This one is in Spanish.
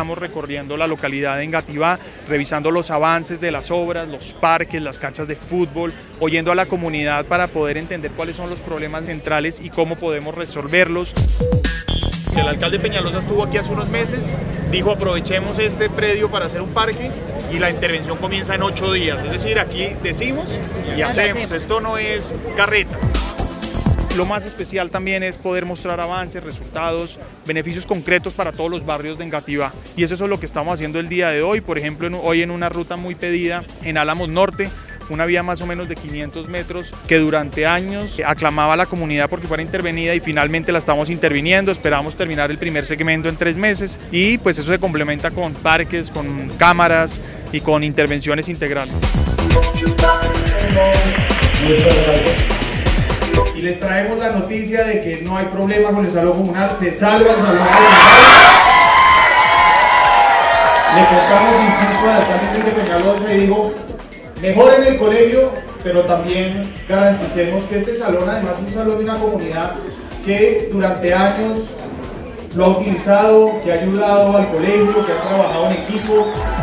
estamos recorriendo la localidad de Engativá, revisando los avances de las obras, los parques, las canchas de fútbol, oyendo a la comunidad para poder entender cuáles son los problemas centrales y cómo podemos resolverlos. El alcalde Peñalosa estuvo aquí hace unos meses, dijo aprovechemos este predio para hacer un parque y la intervención comienza en 8 días, es decir, aquí decimos y hacemos, esto no es carreta. Lo más especial también es poder mostrar avances, resultados, beneficios concretos para todos los barrios de Engativá. Y eso es lo que estamos haciendo el día de hoy, por ejemplo, hoy en una ruta muy pedida en Álamos Norte, una vía más o menos de 500 metros que durante años aclamaba a la comunidad porque fuera intervenida y finalmente la estamos interviniendo. Esperamos terminar el primer segmento en 3 meses y pues eso se complementa con parques, con cámaras y con intervenciones integrales. Y les traemos la noticia de que no hay problema con el salón comunal, se salva el salón comunal. Le contamos, insisto, al alcalde de Peñalosa y digo, mejoren el colegio, pero también garanticemos que este salón, además es un salón de una comunidad que durante años lo ha utilizado, que ha ayudado al colegio, que ha trabajado en equipo.